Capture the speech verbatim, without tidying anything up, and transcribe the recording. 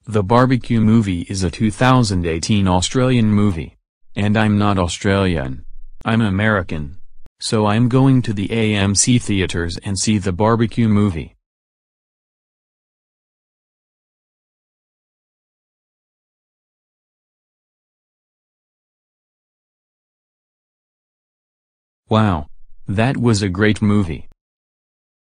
The B B Q movie is a two thousand eighteen Australian movie. And I'm not Australian. I'm American. So I'm going to the A M C theaters and see the B B Q movie. Wow. That was a great movie.